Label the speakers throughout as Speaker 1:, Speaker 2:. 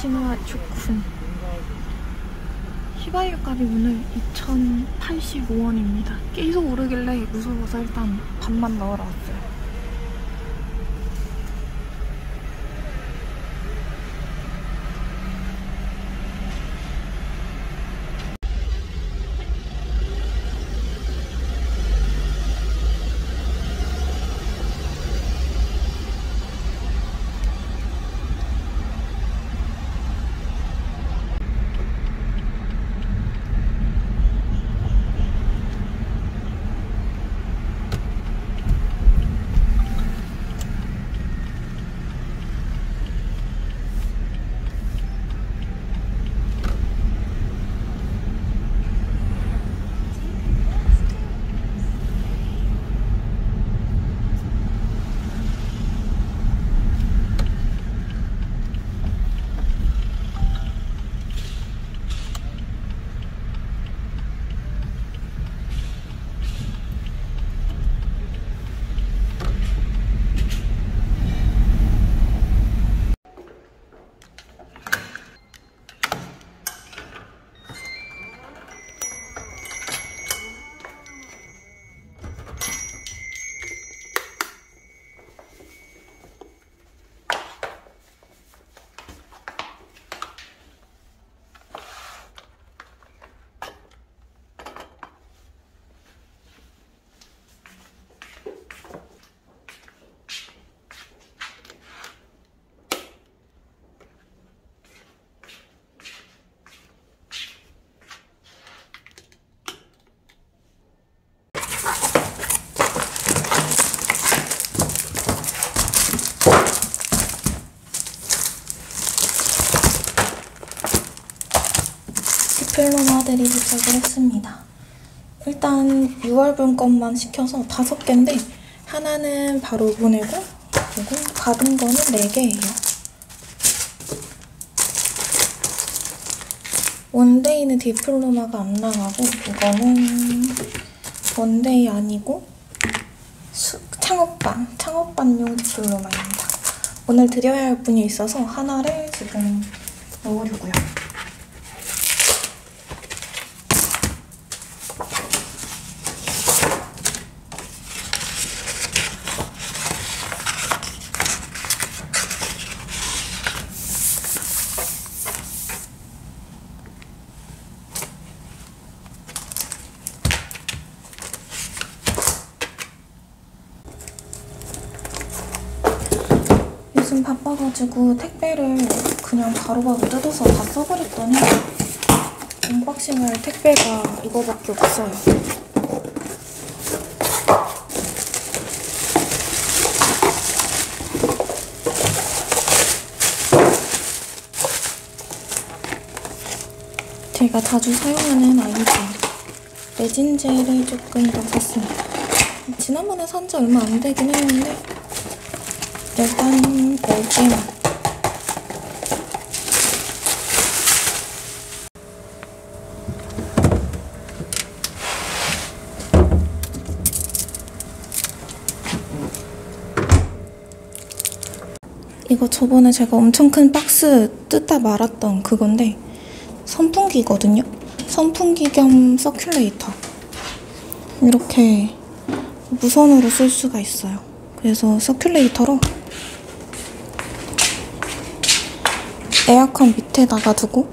Speaker 1: 신화 주쿤 휘발유값이 오늘 2,085원입니다. 계속 오르길래 무서워서 일단 반만 넣으러 왔어요. 디플로마들이 도착을 했습니다. 일단 6월분 것만 시켜서 5개인데 하나는 바로 보내고 그리고 받은 거는 4개예요. 원데이는 디플로마가 안 나가고 이거는 원데이 아니고 창업반용 디플로마입니다. 오늘 드려야 할 분이 있어서 하나를 지금 넣으려고요. 요즘 바빠가지고 택배를 그냥 바로바로 뜯어서 다 써버렸더니 언박싱할 택배가 이거밖에 없어요. 제가 자주 사용하는 아이템 레진 젤을 조금 더 샀습니다. 지난번에 산 지 얼마 안 되긴 했는데 일단 10개만. 이거 저번에 제가 엄청 큰 박스 뜯다 말았던 그건데 선풍기거든요? 선풍기 겸 서큘레이터. 이렇게 무선으로 쓸 수가 있어요. 그래서 서큘레이터로 에어컨 밑에다가 두고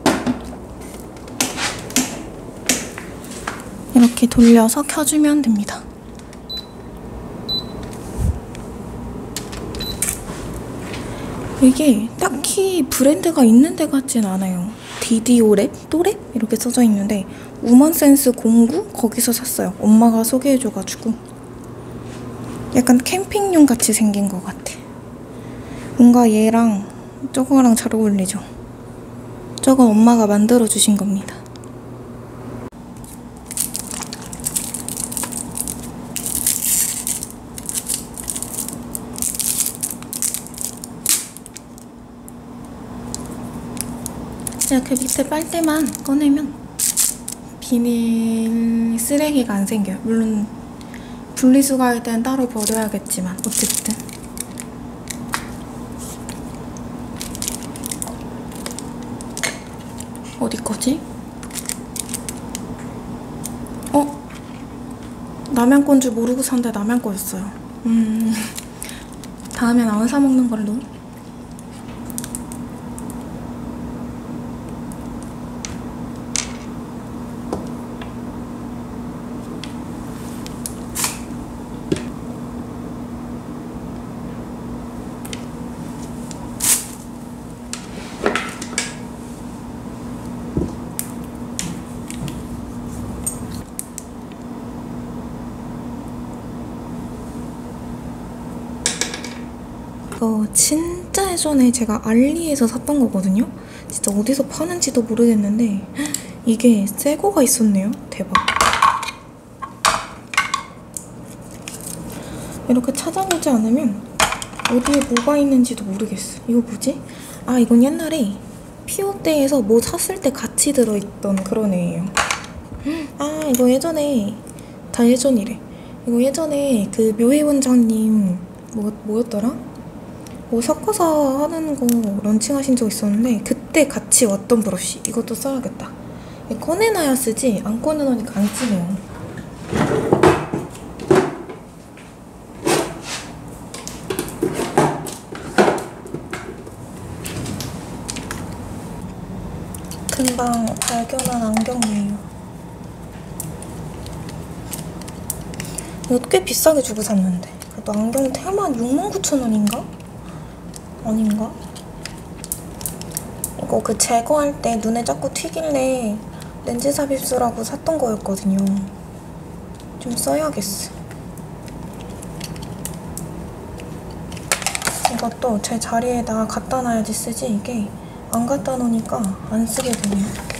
Speaker 1: 이렇게 돌려서 켜주면 됩니다. 이게 딱히 브랜드가 있는 데 같진 않아요. 디디오랩? 또랩? 이렇게 써져 있는데 우먼센스 09? 거기서 샀어요. 엄마가 소개해줘가지고 약간 캠핑용 같이 생긴 것 같아. 뭔가 얘랑 저거랑 잘 어울리죠? 저건 엄마가 만들어주신 겁니다. 이렇게 밑에 빨대만 꺼내면 비닐 쓰레기가 안 생겨요. 물론 분리수거할 때는 따로 버려야겠지만 어쨌든 어디 거지? 남양 건 줄 모르고 산데 남양 거였어요. 다음엔 안 사 먹는 걸로. 이거 진짜 예전에 제가 알리에서 샀던 거거든요? 진짜 어디서 파는지도 모르겠는데 이게 새 거가 있었네요. 대박. 이렇게 찾아보지 않으면 어디에 뭐가 있는지도 모르겠어. 이거 뭐지? 아, 이건 옛날에 피오떼에서 뭐 샀을 때 같이 들어있던 그런 애예요. 아, 이거 예전에 다 예전이래. 이거 예전에 그 묘해 원장님 뭐였더라? 뭐 섞어서 하는 거 런칭하신 적 있었는데 그때 같이 왔던 브러쉬. 이것도 써야겠다. 꺼내놔야 쓰지 안 꺼내놓으니까 안 쓰네요. 금방 발견한 안경이에요. 이거 꽤 비싸게 주고 샀는데 그래도 안경 테만 69,000원인가? 아닌가? 이거 그 제거할 때 눈에 자꾸 튀길래 렌즈 삽입술하고 샀던 거였거든요. 좀 써야겠어. 이것도 제 자리에다가 갖다 놔야지 쓰지 이게 안 갖다 놓으니까 안 쓰게 되네요.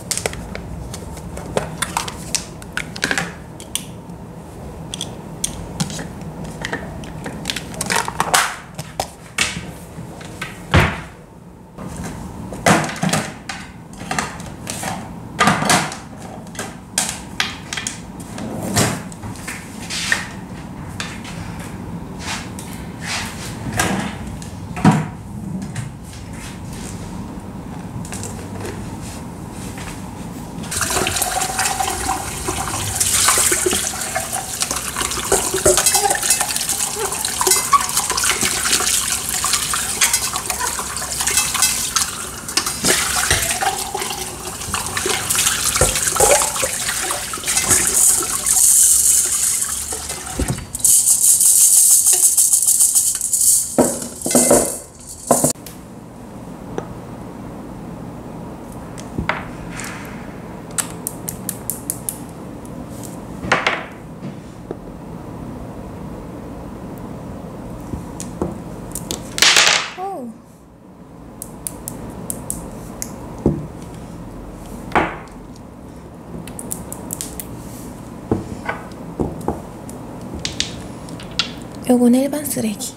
Speaker 1: 요건 일반 쓰레기.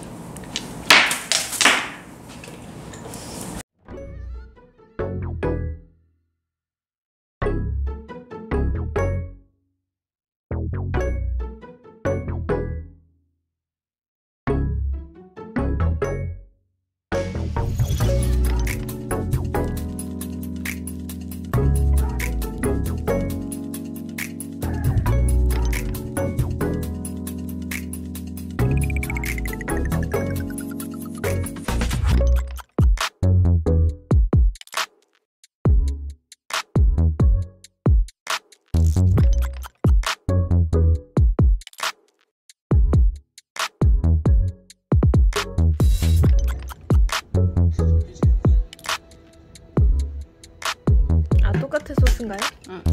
Speaker 1: 똑같은 소스인가요? 응.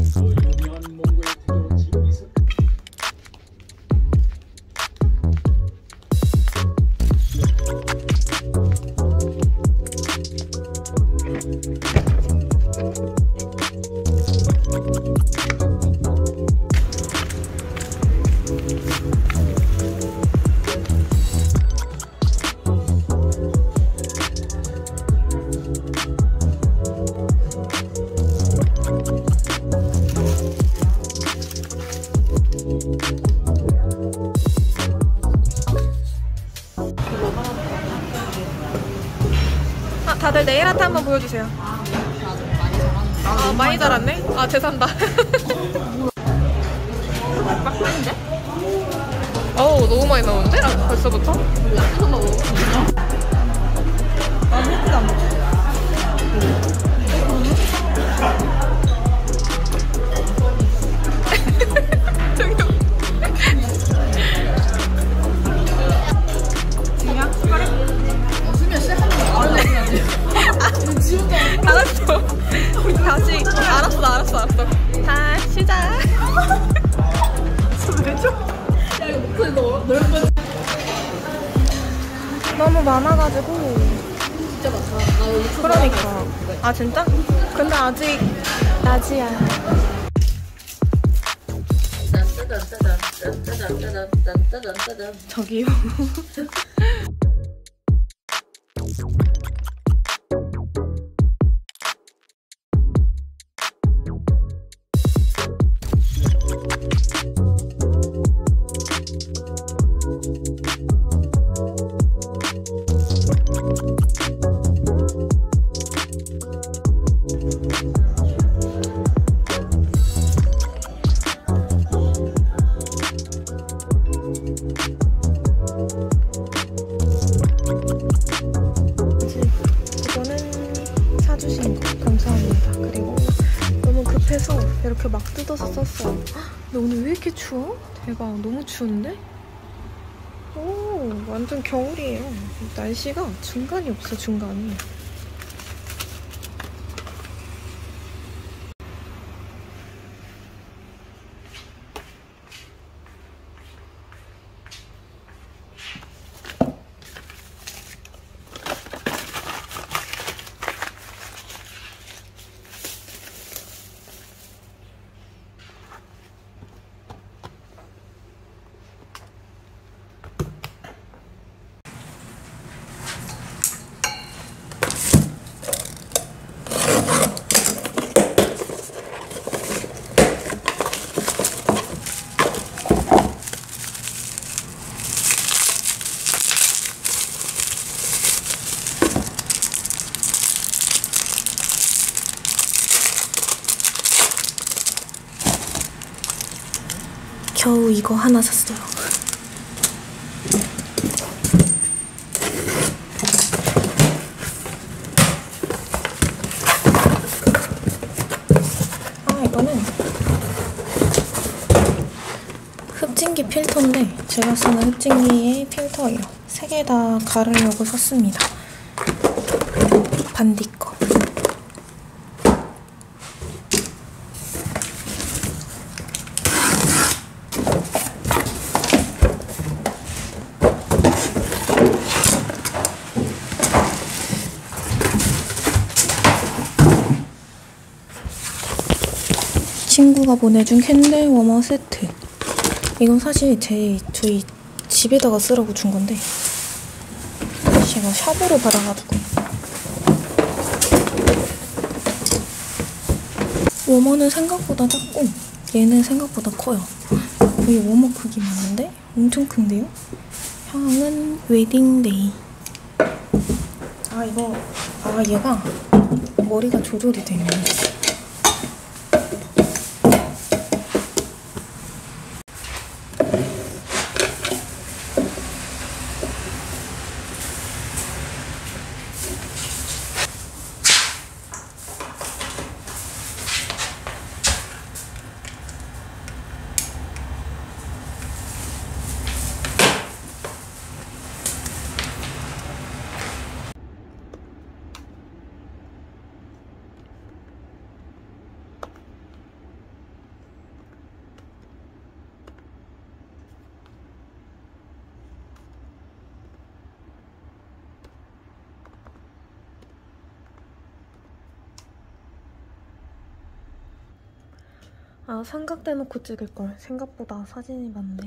Speaker 1: 다들 네일 아트 한번 보여주세요. 아, 많이 달았네? 아, 죄송합니다.
Speaker 2: 빡빡인데?
Speaker 1: 어우, 너무 많이 나오는데? 아, 벌써부터?
Speaker 2: 약간 먹어. 난 햇빛 안 먹어.
Speaker 1: 알았어. 우리 다시. 알았어. 다 시작.
Speaker 2: 왜 줘? 야, 이거 목소리 넓은.
Speaker 1: 너무 많아가지고.
Speaker 2: 진짜 많다.
Speaker 1: 그러니까. 아, 진짜? 근데 아직 낮이야. 저기요. 이거는 사주신 거 감사합니다. 그리고 너무 급해서 이렇게 막 뜯어서 썼어요. 헉, 근데 오늘 왜 이렇게 추워? 대박, 너무 추운데? 오, 완전 겨울이에요. 날씨가 중간이 없어, 중간이. 겨우 이거 하나 샀어요. 아, 이거는 흡진기 필터인데 제가 쓰는 흡진기의 필터예요. 3개 다 가르려고 샀습니다. 반디 거. 친구가 보내준 캔들 워머 세트. 이건 사실 저희 집에다가 쓰라고 준 건데 제가 샵으로 받아가지고. 워머는 생각보다 작고 얘는 생각보다 커요. 거의 워머 크기 맞는데? 엄청 큰데요? 향은 웨딩데이. 얘가 머리가 조절이 되네. 아, 삼각 대놓고 찍을걸. 생각보다 사진이 많네.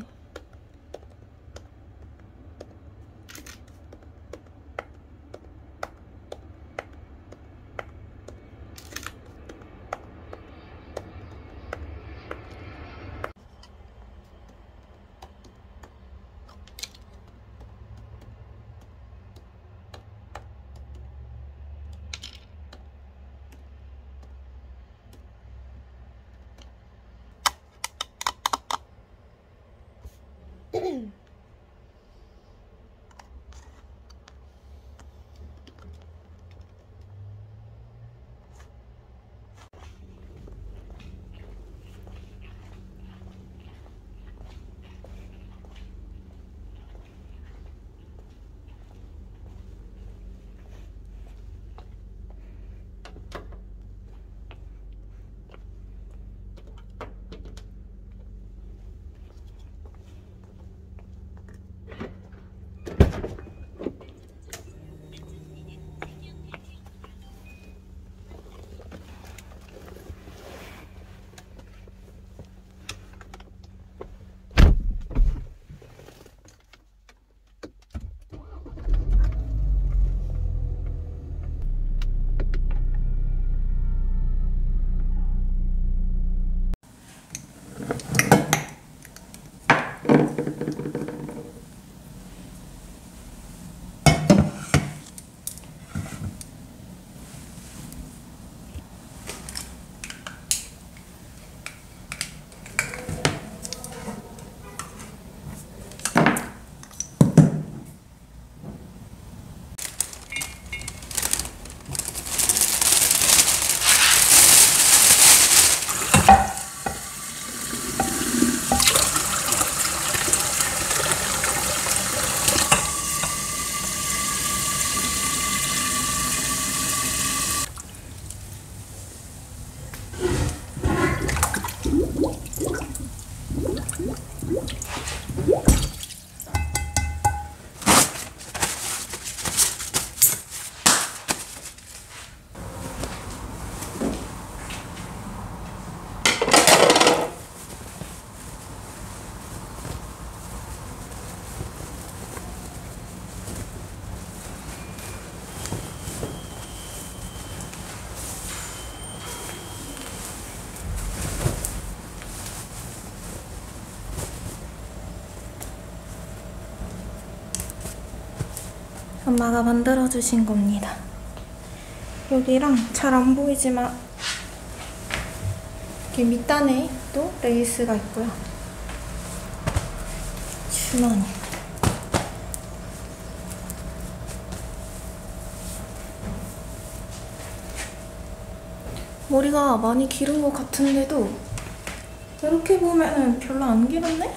Speaker 1: 엄마가 만들어주신 겁니다. 여기랑 잘 안 보이지만 이렇게 밑단에 또 레이스가 있고요. 주머니. 머리가 많이 기른 것 같은데도 이렇게 보면은 별로 안 길었네?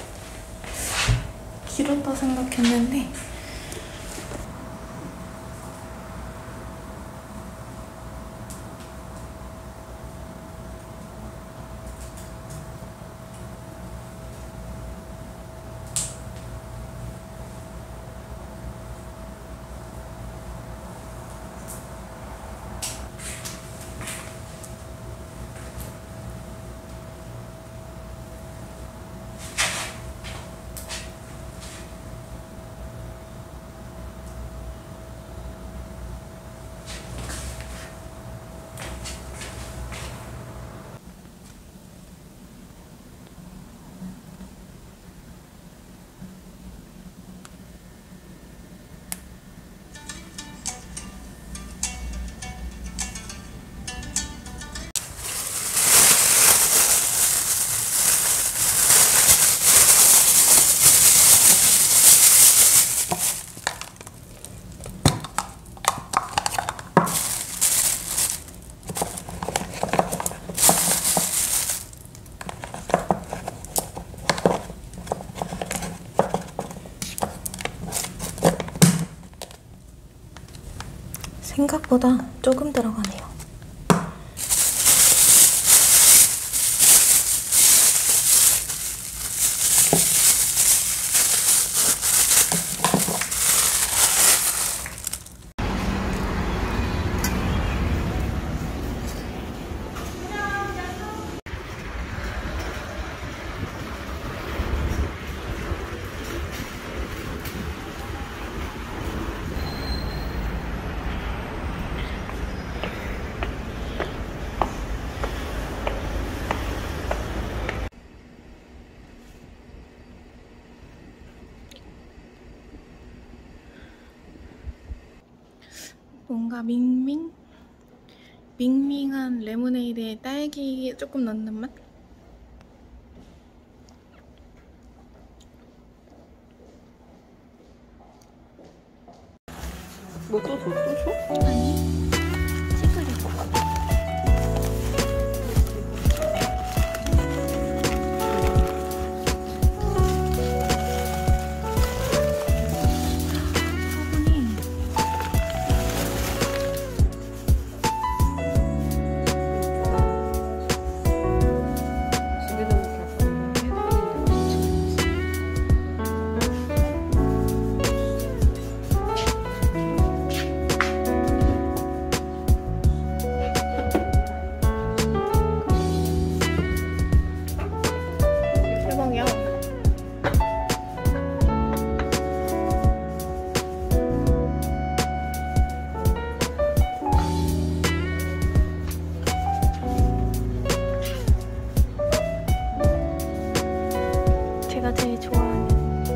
Speaker 1: 길었다 생각했는데 생각보다 조금 들어가네요. 뭔가 밍밍한 레모네이드에 딸기 조금 넣는 맛?
Speaker 2: 뭐 또 줘?
Speaker 1: 아니, 찍으려고. 화분이 대박이야. 제가 제일 좋아하는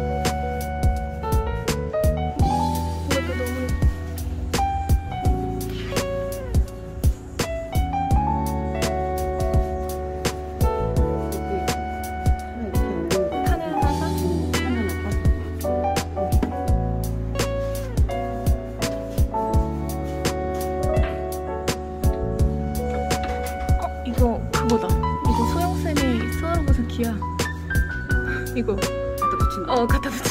Speaker 1: 이것도 너무 하늘 하나 이거 그거다. 이거 소영쌤이 써놓은 것은 기야. 이거
Speaker 2: 갖다 붙인다.
Speaker 1: 갖다 붙여.